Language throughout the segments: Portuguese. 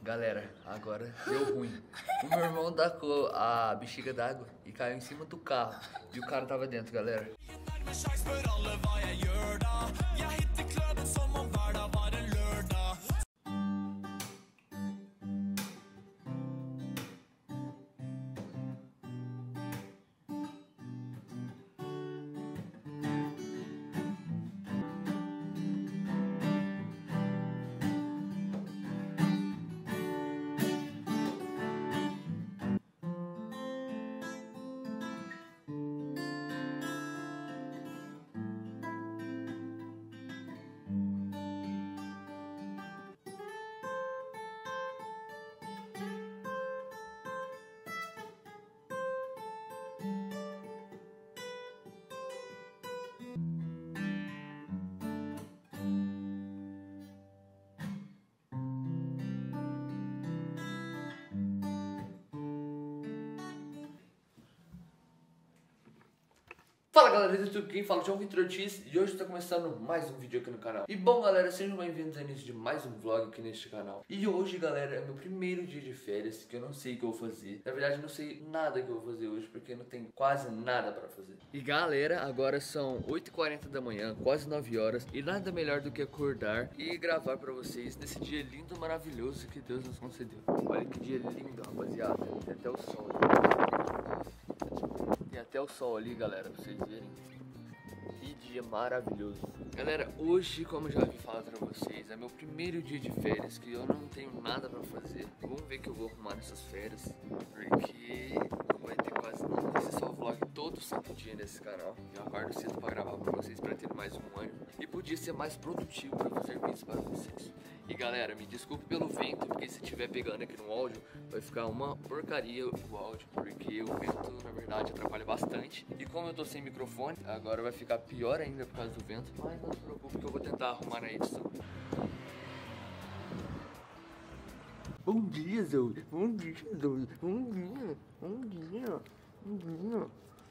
Galera, agora deu ruim. O meu irmão tacou a bexiga d'água e caiu em cima do carro. E o cara tava dentro, galera. Fala galera do YouTube, quem fala é o João Vitor Ortiz e hoje está começando mais um vídeo aqui no canal. E bom galera, sejam bem-vindos ao início de mais um vlog aqui neste canal. E hoje galera, é meu primeiro dia de férias, que eu não sei o que eu vou fazer. Na verdade eu não sei nada que eu vou fazer hoje, porque eu não tenho quase nada para fazer. E galera, agora são 8h40 da manhã, quase 9 horas. E nada melhor do que acordar e gravar para vocês nesse dia lindo, maravilhoso que Deus nos concedeu. Olha que dia lindo, rapaziada, tem até o sol. Tem até o sol ali, galera, pra vocês verem. Que dia maravilhoso. Galera, hoje, como eu já vi falar pra vocês, é meu primeiro dia de férias, que eu não tenho nada pra fazer. Vamos ver o que eu vou arrumar nessas férias, porque não vai ter quase nada. Vai ser só vlog todo santo dia nesse canal. Eu acordo cedo pra gravar pra vocês, pra ter mais um ânimo. E podia ser mais produtivo pra fazer vídeos para vocês. E galera, me desculpe pelo vento, porque se estiver pegando aqui no áudio, vai ficar uma porcaria o áudio, porque o vento, na verdade, atrapalha bastante. E como eu tô sem microfone, agora vai ficar pior ainda por causa do vento, mas não se preocupe que eu vou tentar arrumar na edição. Bom dia, Zoe. Bom dia, Zoe. Bom dia. Bom dia. Bom dia.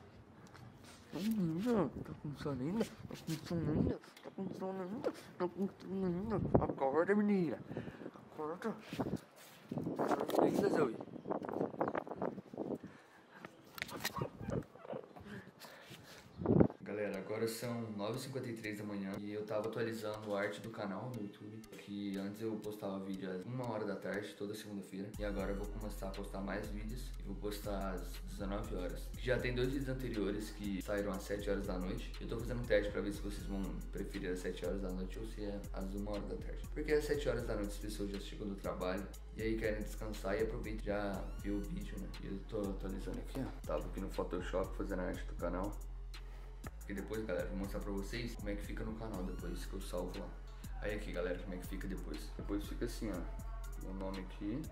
Tá com sono ainda? Tá com sono ainda? Tá com sono ainda? Tá com sono ainda? Acorda, menina. Acorda. Acorda ainda, Zoe. Galera, agora são 9h53 da manhã e eu tava atualizando a arte do canal no YouTube, que antes eu postava vídeo às 1h da tarde, toda segunda-feira, e agora eu vou começar a postar mais vídeos e vou postar às 19 horas. Já tem 2 vídeos anteriores que saíram às 7 horas da noite. Eu tô fazendo um teste pra ver se vocês vão preferir às 7 horas da noite ou se é às 1h da tarde. Porque às 7 horas da noite as pessoas já chegam do trabalho e aí querem descansar e aproveitam já ver o vídeo, né? E eu tô atualizando aqui, ó. Tava aqui no Photoshop fazendo a arte do canal. E depois, galera, vou mostrar pra vocês como é que fica no canal depois que eu salvo lá. Aí aqui, galera, como é que fica depois. Depois fica assim, ó. O nome aqui,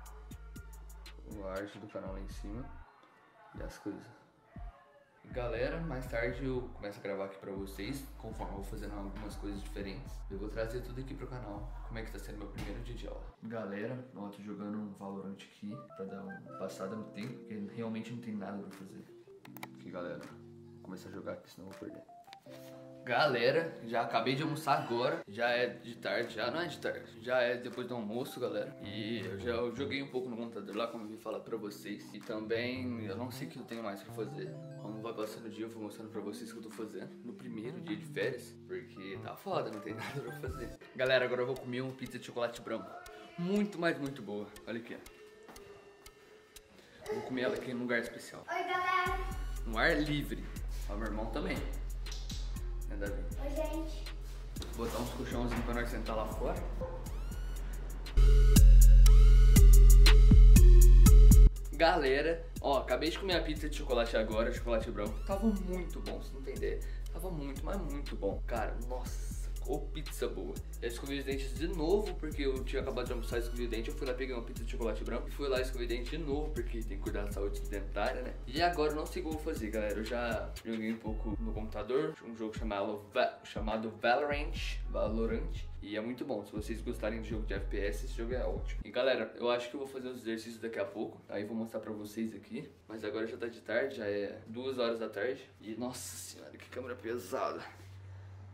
a arte do canal lá em cima e as coisas. E, galera, mais tarde eu começo a gravar aqui pra vocês, conforme eu vou fazendo algumas coisas diferentes. Eu vou trazer tudo aqui pro canal, como é que tá sendo meu primeiro dia de aula. Galera, eu tô jogando um Valorant aqui pra dar uma passada no tempo, porque realmente não tem nada pra fazer. Aqui, galera. Vou começar a jogar aqui, senão eu vou perder. Galera, já acabei de almoçar agora. Já é de tarde, já não é de tarde. Já é depois do almoço, galera. E eu já joguei um pouco no computador lá, como eu vim falar pra vocês. E também, eu não sei o que eu tenho mais pra fazer. Como vai passando o dia, eu vou mostrando pra vocês o que eu tô fazendo no primeiro dia de férias. Porque tá foda, não tem nada pra fazer. Galera, agora eu vou comer uma pizza de chocolate branco. Muito, mas muito boa. Olha aqui, ó. Vou comer ela aqui num lugar especial. Oi, galera. No ar livre. Ó, meu irmão também. Né, Davi? Oi, gente. Vou botar uns colchãozinhos pra nós sentar lá fora. Galera, ó, acabei de comer a pizza de chocolate agora, chocolate branco. Tava muito bom, você não tem ideia. Tava muito, mas muito bom. Cara, nossa. Ô, pizza boa. Eu escovi os dentes de novo, porque eu tinha acabado de almoçar e escovi o dente. Eu fui lá, peguei uma pizza de chocolate branco e fui lá escovi o dente de novo, porque tem que cuidar da saúde dentária, né? E agora eu não sei o que eu vou fazer, galera. Eu já joguei um pouco no computador, um jogo chamado Valorant. E é muito bom, se vocês gostarem de jogo de FPS, esse jogo é ótimo. E galera, eu acho que eu vou fazer os exercícios daqui a pouco. Aí vou mostrar pra vocês aqui. Mas agora já tá de tarde, já é 2 horas da tarde. E nossa senhora, que câmera pesada.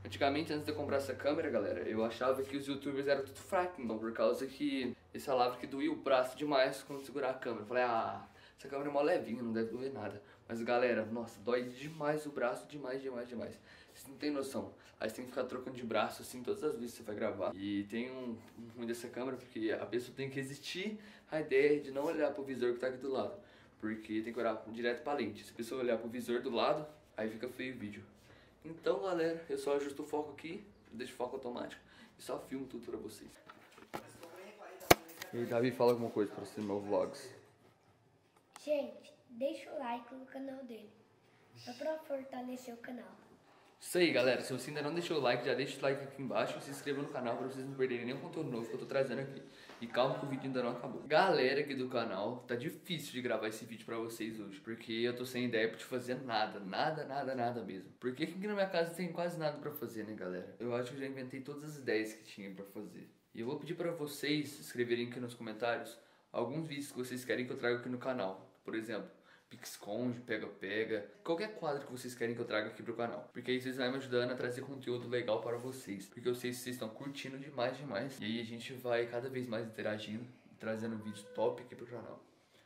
Antigamente, antes de eu comprar essa câmera, galera, eu achava que os youtubers eram tudo fracos, não, por causa que eles falavam que doía o braço demais quando segurar a câmera. Eu falei, essa câmera é mó levinha, não deve doer nada. Mas galera, nossa, dói demais o braço, demais. Vocês não tem noção. Aí você tem que ficar trocando de braço assim todas as vezes que você vai gravar. E tem um ruim dessa câmera, porque a pessoa tem que resistir à ideia de não olhar pro visor que tá aqui do lado. Porque tem que olhar direto pra lente. Se a pessoa olhar pro visor do lado, aí fica feio o vídeo. Então galera, eu só ajusto o foco aqui, deixo o foco automático e só filmo tudo pra vocês. E aí, Davi, fala alguma coisa pra você no meu vlogs. Gente, deixa o like no canal dele, só pra fortalecer o canal. Isso aí, galera, se você ainda não deixou o like, já deixa o like aqui embaixo e se inscreva no canal pra vocês não perderem nenhum conteúdo novo que eu tô trazendo aqui. E calma que o vídeo ainda não acabou. Galera aqui do canal, tá difícil de gravar esse vídeo pra vocês hoje, porque eu tô sem ideia pra te fazer nada mesmo. Porque aqui na minha casa tem quase nada pra fazer, né, galera? Eu acho que eu já inventei todas as ideias que tinha pra fazer. E eu vou pedir pra vocês escreverem aqui nos comentários alguns vídeos que vocês querem que eu traga aqui no canal. Por exemplo, pique-esconde, pega-pega, qualquer quadro que vocês querem que eu traga aqui pro canal. Porque aí vocês vão me ajudando a trazer conteúdo legal para vocês. Porque eu sei que vocês estão curtindo demais. E aí a gente vai cada vez mais interagindo, trazendo vídeos top aqui pro canal.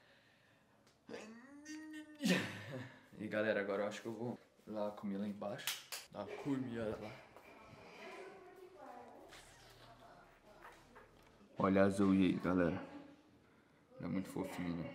E galera, agora eu acho que eu vou lá comer lá embaixo. Dar uma comida lá. Olha a Zoe aí, galera. Ela é muito fofinha, né?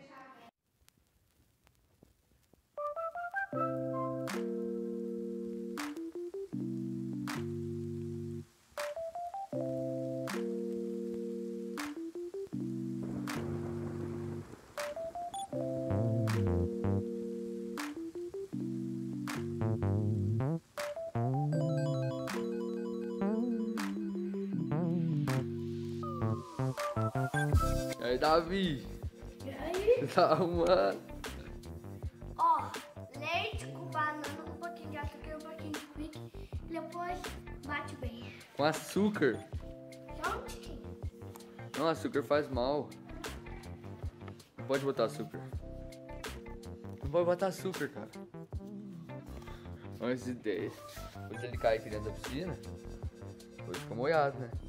E aí, Davi? E aí? Tá arrumando? Ó, leite com banana, um pouquinho de açúcar, um pouquinho de quick, depois bate bem. Com açúcar? Só um tiquinho. Não, açúcar faz mal. Não pode botar açúcar. Não pode botar açúcar, cara. Olha essa ideia. Depois ele cai aqui dentro da piscina, depois fica molhado, né?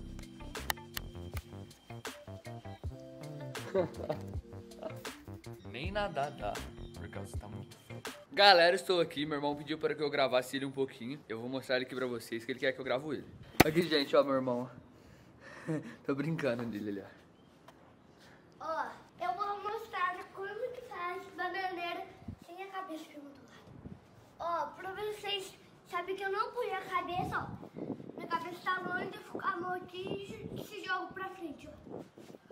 Nem nadar dá, por causa tá muito frio. Galera, estou aqui, meu irmão pediu para que eu gravasse ele um pouquinho. Eu vou mostrar ele aqui pra vocês, que ele quer que eu gravo ele. Aqui, gente, ó, meu irmão. Tô brincando dele ali, ó. Ó, eu vou mostrar como que faz bananeira sem a cabeça que eu do lado. Ó, pra vocês saberem que eu não pus a cabeça, ó. Minha cabeça tá longe de ficar a mão aqui e se jogo pra frente, ó.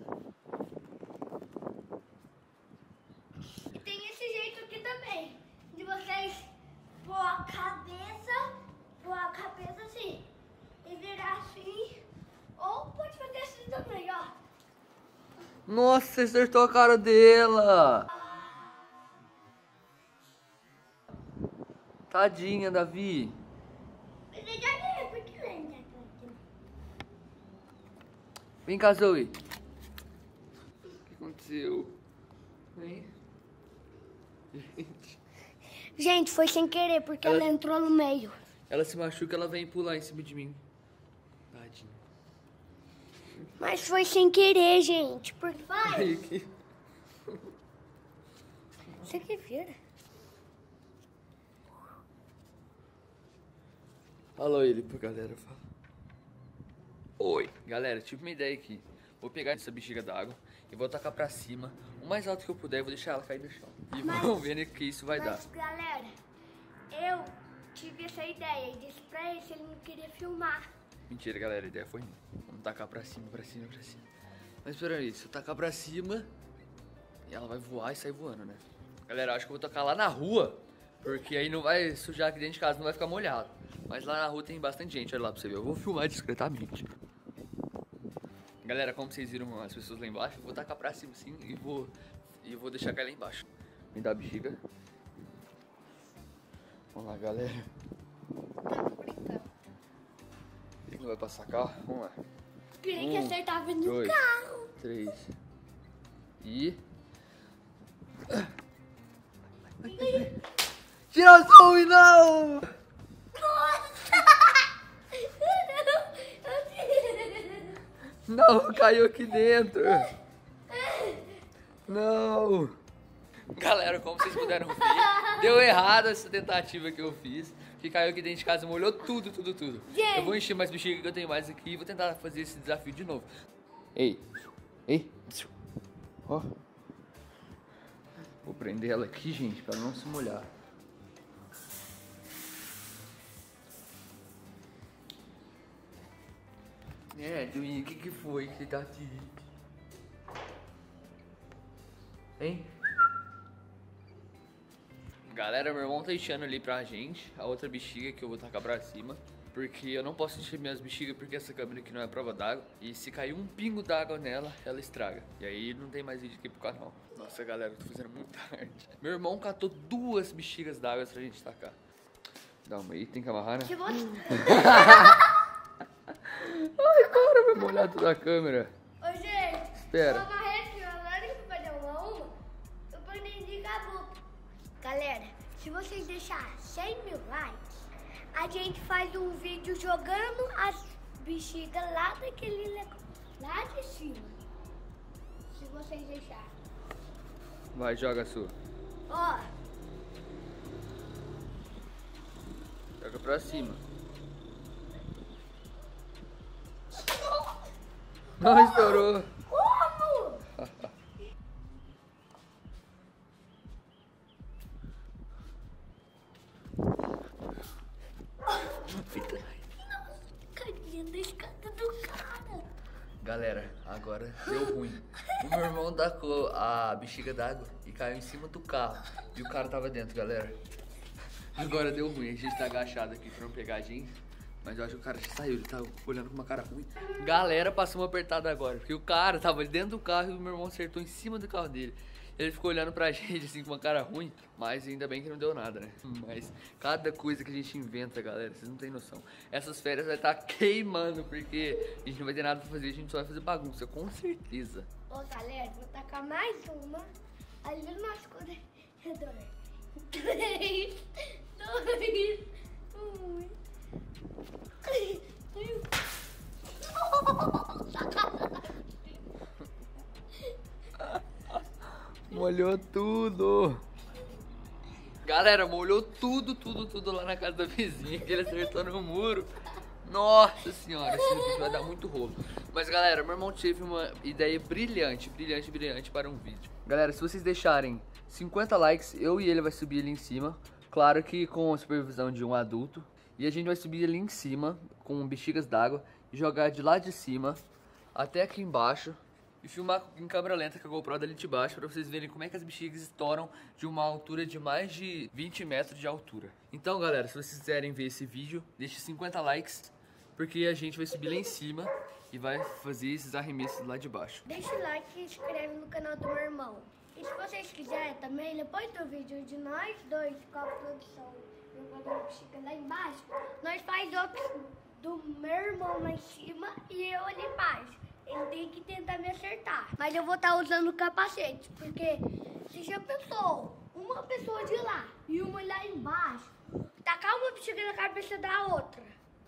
E tem esse jeito aqui também, de vocês pôr a cabeça assim, e virar assim, ou pode fazer assim também, ó. Nossa, você acertou a cara dela! Tadinha, Davi. Mas eu já ganhei, por que lembra? Vem cá, Zoe. O que aconteceu? Vem. Gente, foi sem querer, porque ela entrou no meio. Ela se machuca, ela vem pular em cima de mim. Tadinha. Mas foi sem querer, gente. Porque vai. Aí, aqui. Você que vira. Fala ele pra galera, fala. Oi. Galera, tive uma ideia aqui. Vou pegar essa bexiga d'água e vou tacar pra cima. O mais alto que eu puder, eu vou deixar ela cair no chão. E vamos ver o que isso vai dar. Mas, galera, eu tive essa ideia e disse pra ele se ele não queria filmar. Mentira, galera, a ideia foi minha. Vamos tacar pra cima. Mas espera aí, se eu tacar pra cima, ela vai voar e sair voando, né? Galera, acho que eu vou tacar lá na rua, porque aí não vai sujar aqui dentro de casa, não vai ficar molhado. Mas lá na rua tem bastante gente, olha lá pra você ver. Eu vou filmar discretamente. Galera, como vocês viram as pessoas lá embaixo, eu vou tacar pra cima assim e vou deixar cair lá embaixo. Me dá a bexiga. Vamos lá, galera. Tá brincando. Ele não vai passar carro? Vamos lá. Queria que acertava no 2, carro. 3. E... Tiração e não! Nossa! Não, caiu aqui dentro. Não. Galera, como vocês puderam ver, deu errado essa tentativa que eu fiz. Que caiu aqui dentro de casa, molhou tudo. Eu vou encher mais bexiga que eu tenho mais aqui e vou tentar fazer esse desafio de novo. Ei. Ó. Vou prender ela aqui, gente, pra não se molhar. Duinho, o que foi que você tá aqui? Hein? Galera, meu irmão tá enchendo ali pra gente a outra bexiga que eu vou tacar pra cima. Porque eu não posso encher minhas bexigas porque essa câmera aqui não é prova d'água. E se cair um pingo d'água nela, ela estraga. E aí não tem mais vídeo aqui pro canal. Nossa, galera, eu tô fazendo muita arte. Meu irmão catou 2 bexigas d'água pra gente tacar. Dá uma aí, tem que amarrar, né? Que bom. Ai, cara, vai molhar toda a câmera. Ô, gente. Espera. Eu amarrei aqui, agora que eu vou fazer uma. Eu prendi acabou. Galera, se vocês deixarem 100 mil likes, a gente faz um vídeo jogando as bexigas lá daquele lá de cima. Se vocês deixarem. Vai, joga a sua. Ó. Joga pra cima. Não estourou. Como? Cadê da escada do cara? Galera, agora deu ruim. O meu irmão tacou a bexiga d'água e caiu em cima do carro. E o cara tava dentro, galera. Agora deu ruim. A gente tá agachado aqui pra não pegar a gente. Mas eu acho que o cara já saiu, ele tá olhando com uma cara ruim. Galera, passou uma apertada agora. Porque o cara tava dentro do carro e o meu irmão acertou em cima do carro dele. Ele ficou olhando pra gente assim com uma cara ruim. Mas ainda bem que não deu nada, né? Mas cada coisa que a gente inventa, galera, vocês não tem noção. Essas férias vai estar queimando. Porque a gente não vai ter nada pra fazer, a gente só vai fazer bagunça, com certeza. Ô, galera, vou tacar mais uma ali no nosso corredor. 3, 2, 1. Molhou tudo. Galera, molhou tudo lá na casa da vizinha, que ele acertou no muro. Nossa senhora, esse vídeo vai dar muito rolo. Mas galera, meu irmão teve uma ideia brilhante para um vídeo. Galera, se vocês deixarem 50 likes, eu e ele vai subir ali em cima. Claro que com a supervisão de um adulto. E a gente vai subir ali em cima com bexigas d'água e jogar de lá de cima até aqui embaixo. E filmar em câmera lenta com a GoPro dali de baixo pra vocês verem como é que as bexigas estouram de uma altura de mais de 20 metros de altura. Então galera, se vocês quiserem ver esse vídeo, deixe 50 likes, porque a gente vai subir lá em cima e vai fazer esses arremessos lá de baixo. Deixa o like e se inscreve no canal do meu irmão. E se vocês quiserem também, depois do vídeo de nós dois com a produção jogando a bexiga lá embaixo, nós faz outros do meu irmão lá em cima e eu ali embaixo. Ele tem que tentar me acertar. Mas eu vou estar usando o capacete, porque você já pensou, uma pessoa de lá e uma lá embaixo, tacar uma bexiga na cabeça da outra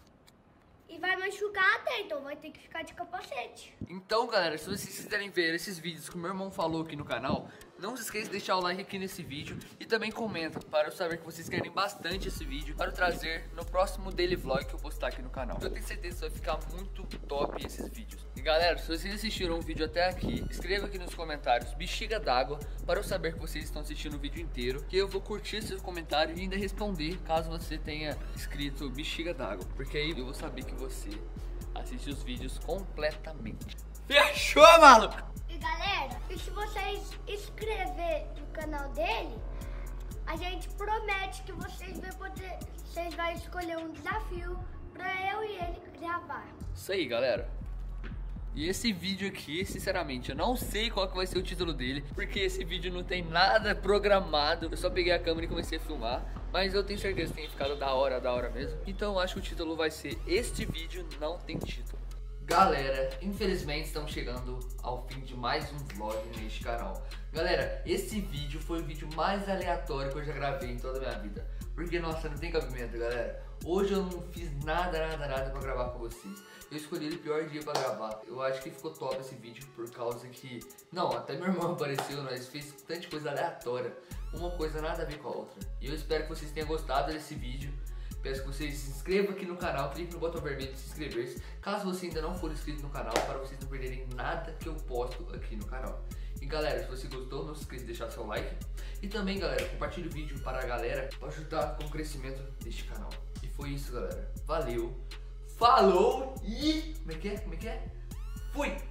e vai machucar até, então vai ter que ficar de capacete. Então galera, se vocês quiserem ver esses vídeos que o meu irmão falou aqui no canal, não se esqueça de deixar o like aqui nesse vídeo e também comenta para eu saber que vocês querem bastante esse vídeo para eu trazer no próximo daily vlog que eu postar aqui no canal. Eu tenho certeza que vai ficar muito top esses vídeos. E galera, se vocês assistiram o vídeo até aqui, escreva aqui nos comentários bexiga d'água para eu saber que vocês estão assistindo o vídeo inteiro, que eu vou curtir seu comentário e ainda responder caso você tenha escrito bexiga d'água, porque aí eu vou saber que você assiste os vídeos completamente. Fechou, maluco? E galera, e se vocês inscrever no canal dele, a gente promete que vocês vão escolher um desafio pra eu e ele gravar. Isso aí, galera. E esse vídeo aqui, sinceramente, eu não sei qual que vai ser o título dele, porque esse vídeo não tem nada programado. Eu só peguei a câmera e comecei a filmar, mas eu tenho certeza que tem ficado da hora mesmo. Então eu acho que o título vai ser Este Vídeo Não Tem Título. Galera, infelizmente estamos chegando ao fim de mais um vlog neste canal. Galera, esse vídeo foi o vídeo mais aleatório que eu já gravei em toda a minha vida. Porque, nossa, não tem cabimento, galera. Hoje eu não fiz nada pra gravar com vocês. Eu escolhi o pior dia pra gravar. Eu acho que ficou top esse vídeo por causa que... Não, até meu irmão apareceu, nós fez tanta coisa aleatória. Uma coisa nada a ver com a outra. E eu espero que vocês tenham gostado desse vídeo. Peço que vocês se inscrevam aqui no canal, clique no botão vermelho de se inscrever-se, caso você ainda não for inscrito no canal, para vocês não perderem nada que eu posto aqui no canal. E galera, se você gostou, não se esqueça de deixar seu like. E também, galera, compartilhe o vídeo para a galera, para ajudar com o crescimento deste canal. E foi isso, galera. Valeu, falou e... Como é que é? Fui!